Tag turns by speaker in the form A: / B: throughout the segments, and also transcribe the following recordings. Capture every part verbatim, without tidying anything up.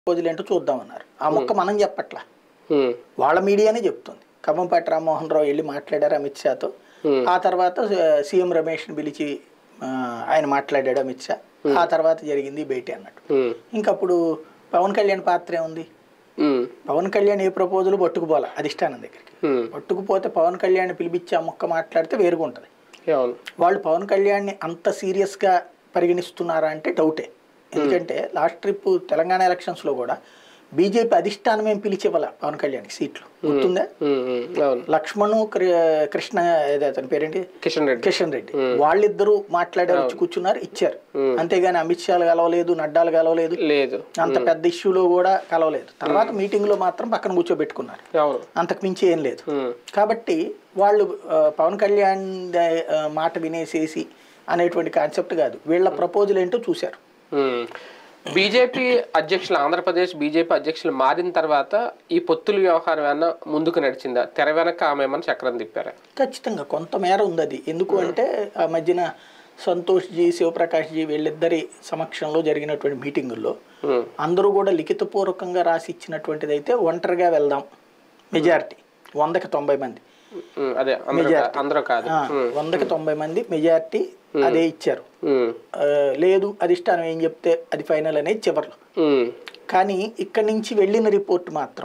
A: రోజులేంటో చూద్దామన్నారు. ఆ ముక్క మనం చెప్పట్లా, వాళ్ళ మీడియానే చెప్తుంది. ఖమ్మంపాటి రామ్మోహన్ రావు వెళ్ళి మాట్లాడారు అమిత్ షాతో. ఆ తర్వాత సీఎం రమేష్ని పిలిచి ఆయన మాట్లాడాడు అమిత్ షా. ఆ తర్వాత జరిగింది భేటీ అన్నట్టు. ఇంకప్పుడు పవన్ కళ్యాణ్ పాత్ర ఏముంది? పవన్ కళ్యాణ్ ఏ ప్రపోజల్ పట్టుకుపోలే అధిష్టానం దగ్గరికి. పట్టుకుపోతే పవన్ కళ్యాణ్ పిలిపించి ఆ ముక్క మాట్లాడితే వేరుగా ఉంటుంది. వాళ్ళు పవన్ కళ్యాణ్ని అంత సీరియస్గా పరిగణిస్తున్నారా అంటే డౌటే. ఎందుకంటే లాస్ట్ ట్రిప్ తెలంగాణ ఎలక్షన్స్లో కూడా బీజేపీ అధిష్టానం ఏం పిలిచేవాళ్ళ పవన్ కళ్యాణ్కి సీట్లు గుర్తుందా? లక్ష్మణ్ కృష్ణ అతని పేరేంటి
B: కిషన్ రెడ్డి
A: కిషన్ రెడ్డి వాళ్ళిద్దరూ మాట్లాడారు, వచ్చి కూర్చున్నారు, ఇచ్చారు. అంతేగాని అమిత్ షాలు కలవలేదు, నడ్డాలు కలవలేదు, లేదు అంత పెద్ద ఇష్యూలో కూడా కలవలేదు. తర్వాత మీటింగ్ లో మాత్రం పక్కన కూర్చోబెట్టుకున్నారు, అంతకు మించి ఏం లేదు. కాబట్టి వాళ్ళు పవన్ కళ్యాణ్ మాట వినేసేసి అనేటువంటి కాన్సెప్ట్ కాదు, వీళ్ళ ప్రపోజల్ ఏంటో చూశారు.
B: బీజేపీ అధ్యక్షులు ఆంధ్రప్రదేశ్ బీజేపీ అధ్యక్షులు మారిన తర్వాత ఈ పొత్తుల వ్యవహారం ఏమన్నా ముందుకు నడిచిందా? తెర వెనక ఆమె ఏమన్నా చక్రం తిప్పారా?
A: ఖచ్చితంగా కొంతమేర ఉంది అది. ఎందుకు అంటే ఆ మధ్యన సంతోష్ జీ, శివప్రకాష్ జీ వీళ్ళిద్దరి సమక్షంలో జరిగినటువంటి మీటింగుల్లో అందరూ కూడా లిఖితపూర్వకంగా రాసి ఇచ్చినటువంటిది అయితే ఒంటరిగా వెళ్దాం, మెజారిటీ వందకి తొంభై మంది
B: అదే
A: వందకి తొంభై మంది మెజారిటీ అదే ఇచ్చారు. లేదు అధిష్టానం ఏం చెప్తే అది ఫైనల్ అనేది చివర్లో. కానీ ఇక్కడి నుంచి వెళ్ళిన రిపోర్ట్ మాత్రం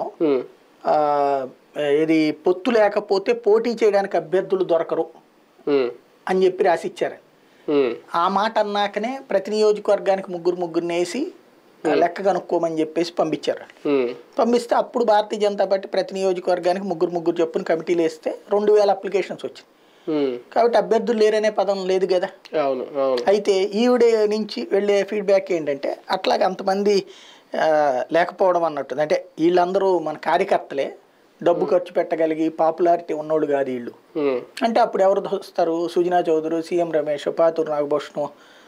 A: ఇది పొత్తు లేకపోతే పోటీ చేయడానికి అభ్యర్థులు దొరకరు అని చెప్పి రాసి ఇచ్చారు. ఆ మాట అన్నాకనే ప్రతి నియోజకవర్గానికి ముగ్గురు ముగ్గురిని వేసి లెక్క కనుక్కోమని చెప్పేసి పంపించారు. పంపిస్తే అప్పుడు భారతీయ జనతా పార్టీ ప్రతి నియోజకవర్గానికి ముగ్గురు ముగ్గురు చెప్పున కమిటీలు వేస్తే రెండు వేల అప్లికేషన్స్ వచ్చింది. కాబట్టి అభ్యర్థులు లేరనే పదం లేదు కదా. అయితే ఈవిడే నుంచి వెళ్ళే ఫీడ్బ్యాక్ ఏంటంటే అట్లాగే అంతమంది లేకపోవడం అన్నట్టు. అంటే వీళ్ళందరూ మన కార్యకర్తలే, డబ్బు ఖర్చు పెట్టగలిగి పాపులారిటీ ఉన్నోళ్ళు కాదు వీళ్ళు అంటే. అప్పుడు ఎవరు వస్తారు? సుజనా చౌదరి, సీఎం రమేష్, పాతూరు నాగభూషణం,